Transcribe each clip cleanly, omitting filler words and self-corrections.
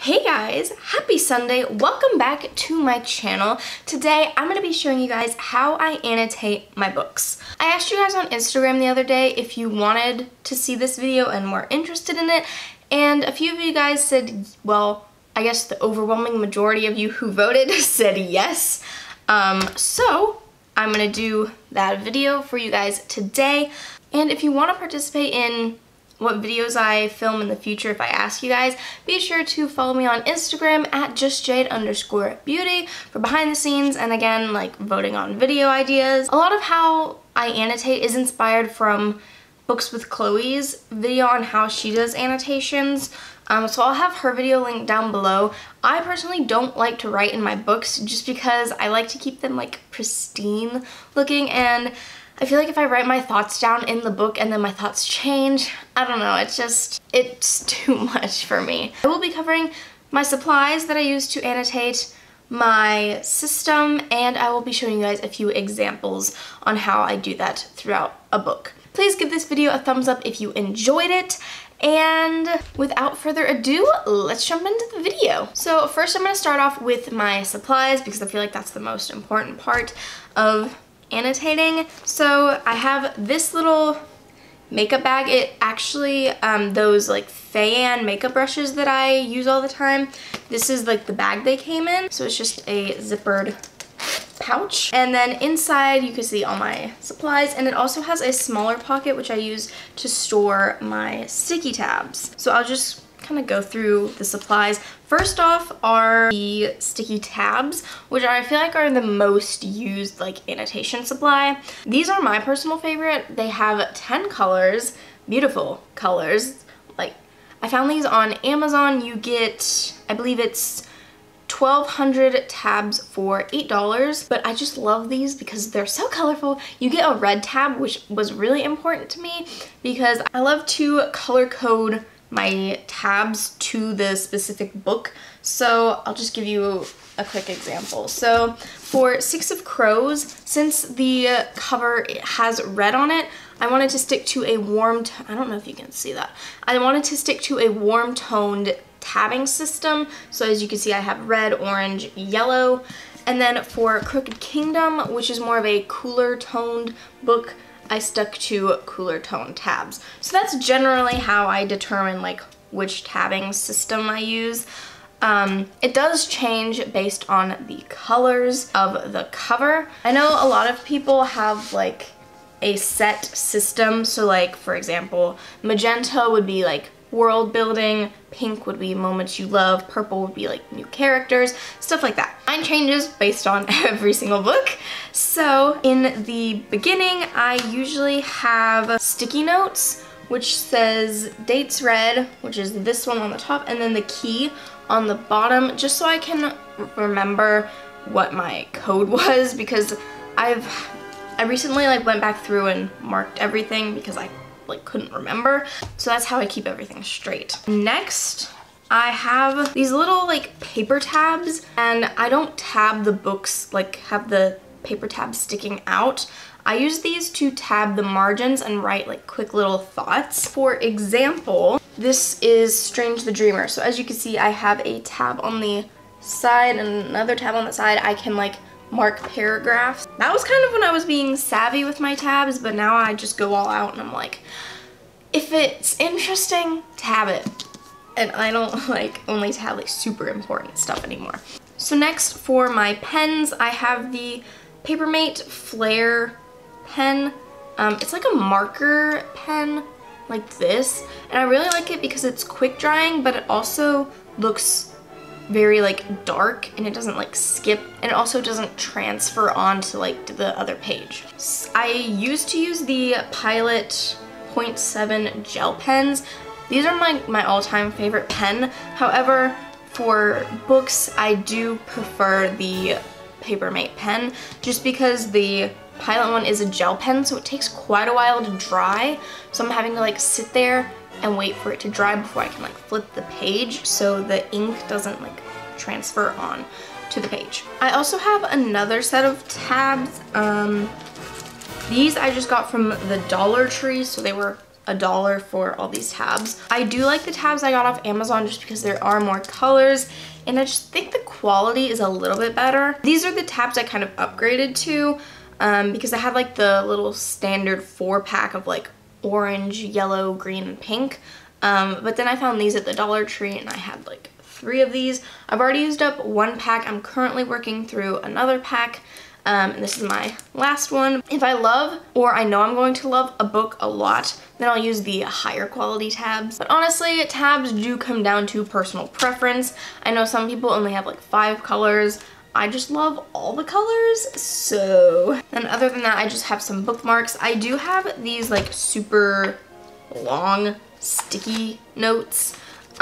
Hey guys, happy Sunday. Welcome back to my channel. Today I'm going to be showing you guys how I annotate my books. I asked you guys on Instagram the other day if you wanted to see this video and were interested in it, and a few of you guys said, well, I guess the overwhelming majority of you who voted said yes. So I'm going to do that video for you guys today. And if you want to participate in what videos I film in the future, if I ask you guys, be sure to follow me on Instagram at justjade_beauty for behind the scenes and again, like voting on video ideas. A lot of how I annotate is inspired from Books with Chloe's video on how she does annotations. So I'll have her video linked down below. I personally don't like to write in my books just because I like to keep them like pristine looking, and I feel like if I write my thoughts down in the book and then my thoughts change, I don't know, it's too much for me. I will be covering my supplies that I use to annotate, my system, and I will be showing you guys a few examples on how I do that throughout a book. Please give this video a thumbs up if you enjoyed it, and without further ado, let's jump into the video. So first I'm going to start off with my supplies because I feel like that's the most important part of annotating. So I have this little makeup bag. It actually, those like Fayan makeup brushes that I use all the time, this is like the bag they came in. So it's just a zippered pouch. And then inside you can see all my supplies, and it also has a smaller pocket which I use to store my sticky tabs. So I'll just kind of go through the supplies. First off are the sticky tabs, which I feel like are the most used like annotation supply. These are my personal favorite. They have 10 colors, beautiful colors. Like, I found these on Amazon. You get, I believe it's 1,200 tabs for $8, but I just love these because they're so colorful. You get a red tab, which was really important to me because I love to color code my tabs to the specific book. So I'll just give you a quick example. So for Six of Crows, since the cover has red on it, I wanted to stick to a I don't know if you can see that. I wanted to stick to a warm toned tabbing system. So as you can see, I have red, orange, yellow. And then for Crooked Kingdom, which is more of a cooler toned book, I stuck to cooler tone tabs. So that's generally how I determine like which tabbing system I use. It does change based on the colors of the cover. I know a lot of people have like a set system. So like, for example, magenta would be like world building, pink would be moments you love, purple would be like new characters, stuff like that. Mine changes based on every single book. So in the beginning, I usually have sticky notes, which says dates red, which is this one on the top, and then the key on the bottom, just so I can remember what my code was, because I recently like went back through and marked everything because I like couldn't remember. So that's how I keep everything straight. Next, I have these little like paper tabs, and I don't tab the books, like have the paper tabs sticking out. I use these to tab the margins and write like quick little thoughts. For example, this is Strange the Dreamer. So as you can see, I have a tab on the side and another tab on the side. I can like mark paragraphs. That was kind of when I was being savvy with my tabs, but now I just go all out and I'm like, if it's interesting, tab it. And I don't like only tab like super important stuff anymore. So next for my pens, I have the Papermate Flare pen. It's like a marker pen like this, and I really like it because it's quick drying, but it also looks very like dark and it doesn't like skip, and it also doesn't transfer onto like the other page. I used to use the Pilot 0.7 gel pens. These are my all-time favorite pen. However, for books, I do prefer the Papermate pen just because the Pilot one is a gel pen, so it takes quite a while to dry. So I'm having to like sit there and wait for it to dry before I can like flip the page so the ink doesn't like transfer on to the page. I also have another set of tabs. These I just got from the Dollar Tree, so they were $1 for all these tabs. I do like the tabs I got off Amazon just because there are more colors, and I just think the quality is a little bit better. These are the tabs I kind of upgraded to because I had like the little standard 4-pack of like orange, yellow, green, and pink. But then I found these at the Dollar Tree and I had like 3 of these. I've already used up 1 pack. I'm currently working through another pack. And this is my last one. If I love, or I know I'm going to love a book a lot, then I'll use the higher quality tabs. But honestly, tabs do come down to personal preference. I know some people only have like 5 colors. I just love all the colors, so. And other than that, I just have some bookmarks. I do have these like super long sticky notes.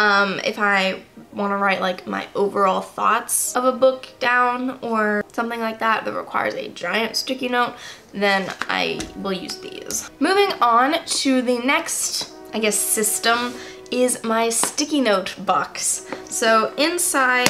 If I want to write like my overall thoughts of a book down or something like that that requires a giant sticky note, then I will use these. Moving on to the next, I guess, system is my sticky note box. So inside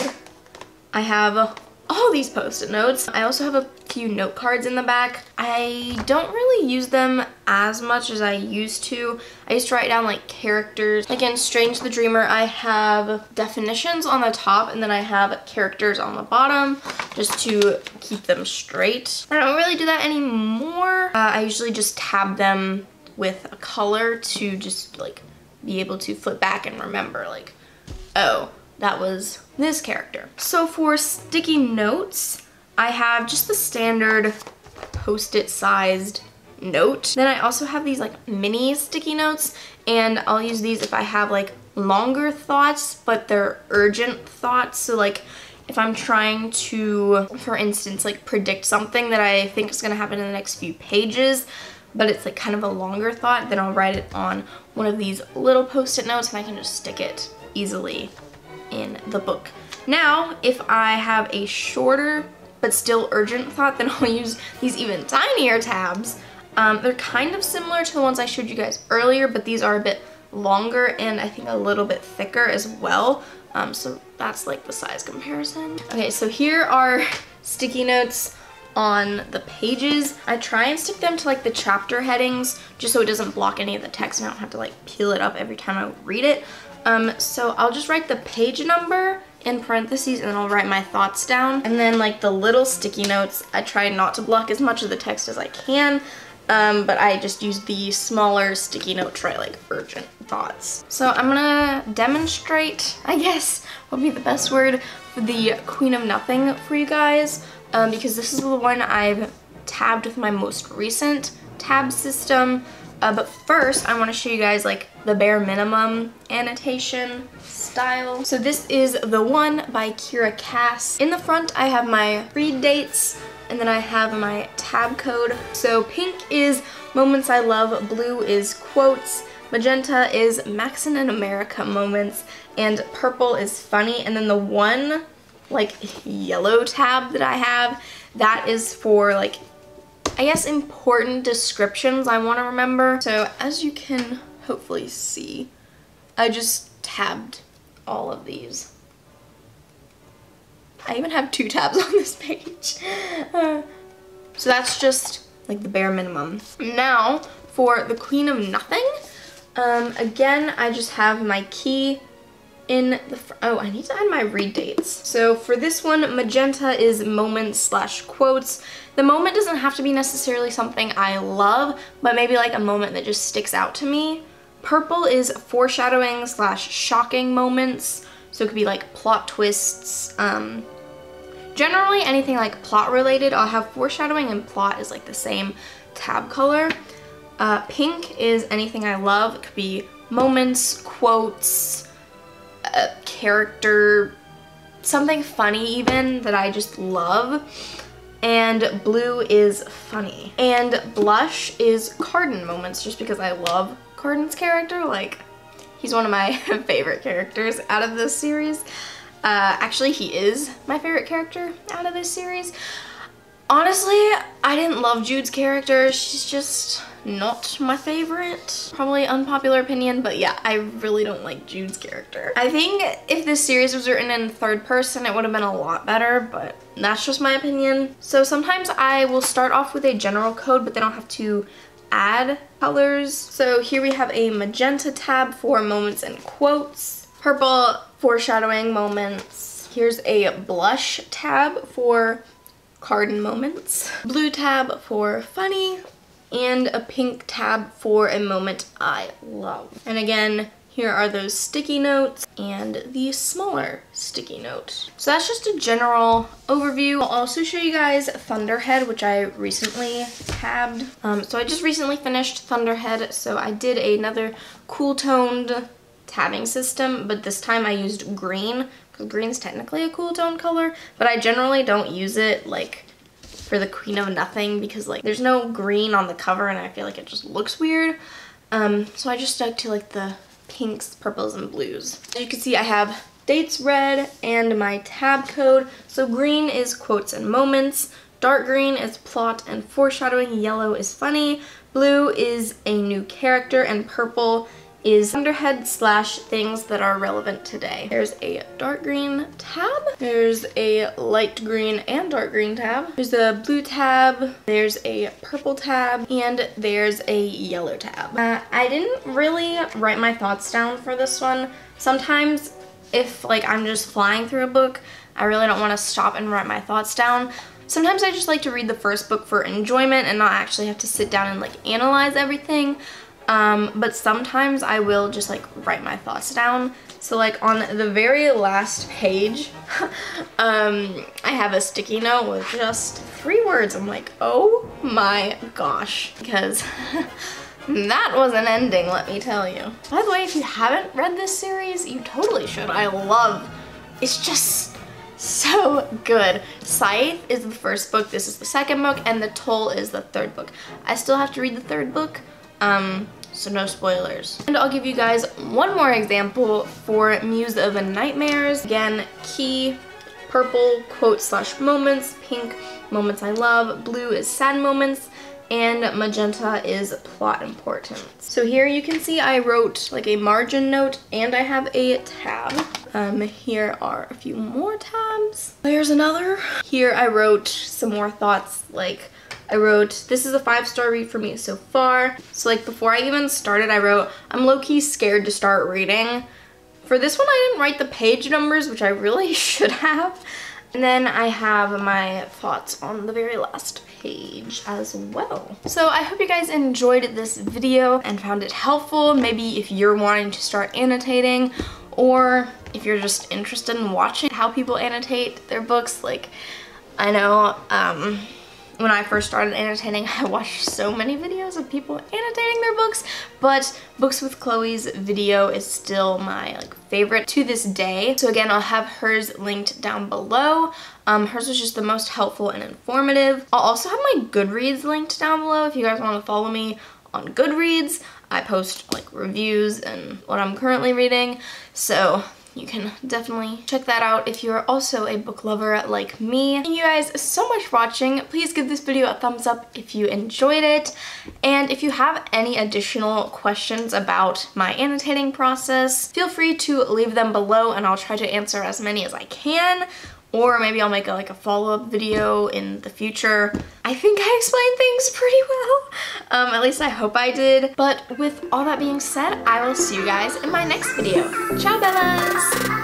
I have all these post-it notes. I also have a few note cards in the back. I don't really use them as much as I used to. I used to write down like characters. Like in Strange the Dreamer, I have definitions on the top and then I have characters on the bottom just to keep them straight. I don't really do that anymore. I usually just tab them with a color to just like be able to flip back and remember like, oh, that was this character. So for sticky notes, I have just the standard post-it sized note. Then I also have these like mini sticky notes, and I'll use these if I have like longer thoughts, but they're urgent thoughts. So like if I'm trying to, for instance, like predict something that I think is gonna happen in the next few pages, but it's like kind of a longer thought, then I'll write it on one of these little post-it notes and I can just stick it easily in the book. Now, if I have a shorter but still urgent thought, then I'll use these even tinier tabs. They're kind of similar to the ones I showed you guys earlier, but these are a bit longer and I think a little bit thicker as well. So that's like the size comparison. Okay, so here are sticky notes on the pages. I try and stick them to like the chapter headings just so it doesn't block any of the text and I don't have to like peel it up every time I read it. So I'll just write the page number in parentheses and then I'll write my thoughts down. And then like the little sticky notes, I try not to block as much of the text as I can, but I just use the smaller sticky note to write like urgent thoughts. So I'm gonna demonstrate, I guess, would be the best word, for the Queen of Nothing for you guys, because this is the one I've tabbed with my most recent tab system. But first, I want to show you guys like the bare minimum annotation style. So this is the one by Kira Cass. In the front, I have my read dates, and then I have my tab code. So pink is moments I love, blue is quotes, magenta is Maxon in America moments, and purple is funny. And then the one like yellow tab that I have, that is for like, I guess, important descriptions I want to remember. So as you can hopefully see, I just tabbed all of these. I even have 2 tabs on this page. So that's just like the bare minimum. Now for the Queen of Nothing, again, I just have my key in the oh, I need to add my read dates. So for this one, magenta is moments slash quotes. The moment doesn't have to be necessarily something I love, but maybe like a moment that just sticks out to me. Purple is foreshadowing slash shocking moments. So it could be like plot twists. Generally anything like plot related, I'll have foreshadowing and plot is like the same tab color. Pink is anything I love. It could be moments, quotes, character, something funny even that I just love. And blue is funny. And blush is Carden moments, just because I love Carden's character. Like, he's one of my favorite characters out of this series. Actually, he is my favorite character out of this series. Honestly, I didn't love Jude's character. She's just not my favorite. Probably unpopular opinion, but yeah, I really don't like Jude's character. I think if this series was written in third person, it would have been a lot better, but that's just my opinion. So sometimes I will start off with a general code, but then I'll have to add colors. So here we have a magenta tab for moments and quotes, purple foreshadowing moments. Here's a blush tab for card and moments, blue tab for funny, and a pink tab for a moment I love. And again, here are those sticky notes and the smaller sticky note. So that's just a general overview. I'll also show you guys Thunderhead, which I recently tabbed. So I just recently finished Thunderhead, so I did another cool toned tabbing system, but this time I used green, because green's technically a cool tone color, but I generally don't use it like for the Queen of Nothing because like there's no green on the cover and I feel like it just looks weird. So I just stuck to like the pinks, purples, and blues. As you can see, I have dates red and my tab code. So green is quotes and moments, dark green is plot and foreshadowing, yellow is funny, blue is a new character, and purple is Thunderhead / things that are relevant today. There's a dark green tab, there's a light green and dark green tab, there's a blue tab, there's a purple tab, and there's a yellow tab. I didn't really write my thoughts down for this one. Sometimes if like I'm just flying through a book, I really don't want to stop and write my thoughts down. Sometimes I just like to read the first book for enjoyment and not actually have to sit down and like analyze everything. But sometimes I will just like write my thoughts down. So like on the very last page, I have a sticky note with just 3 words. I'm like, oh my gosh, because that was an ending, let me tell you. By the way, if you haven't read this series, you totally should. It's just so good. Scythe is the first book, this is the second book, and The Toll is the third book. I still have to read the third book. So no spoilers. And I'll give you guys one more example for Muse of Nightmares. Again, key, purple, quote / moments, pink, moments I love, blue is sad moments, and magenta is plot importance. So here you can see I wrote like a margin note and I have a tab. Here are a few more tabs. There's another. Here I wrote some more thoughts, like I wrote, this is a 5-star read for me so far. So like before I even started, I wrote, I'm low-key scared to start reading. For this one, I didn't write the page numbers, which I really should have. And then I have my thoughts on the very last page as well. So I hope you guys enjoyed this video and found it helpful. Maybe if you're wanting to start annotating, or if you're just interested in watching how people annotate their books. Like, I know, when I first started annotating, I watched so many videos of people annotating their books, but Books with Chloe's video is still my like favorite to this day. So again, I'll have hers linked down below. Hers was just the most helpful and informative. I'll also have my Goodreads linked down below if you guys want to follow me on Goodreads. I post like reviews and what I'm currently reading, so you can definitely check that out if you're also a book lover like me. Thank you guys so much for watching. Please give this video a thumbs up if you enjoyed it. And if you have any additional questions about my annotating process, feel free to leave them below and I'll try to answer as many as I can. Or maybe I'll make a follow-up video in the future. I think I explained things pretty well. At least I hope I did. But with all that being said, I will see you guys in my next video. Ciao, Bellas!